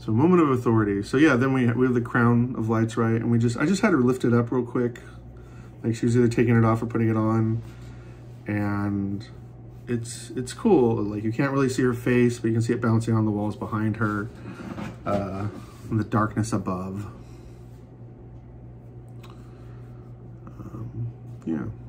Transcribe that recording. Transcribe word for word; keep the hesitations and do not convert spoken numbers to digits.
So moment of authority. So yeah, then we, we have the crown of lights, right? And we just, I just had her lift it up real quick. Like she was either taking it off or putting it on. And it's, it's cool. Like you can't really see her face, but you can see it bouncing on the walls behind her, uh, in the darkness above. Um, yeah.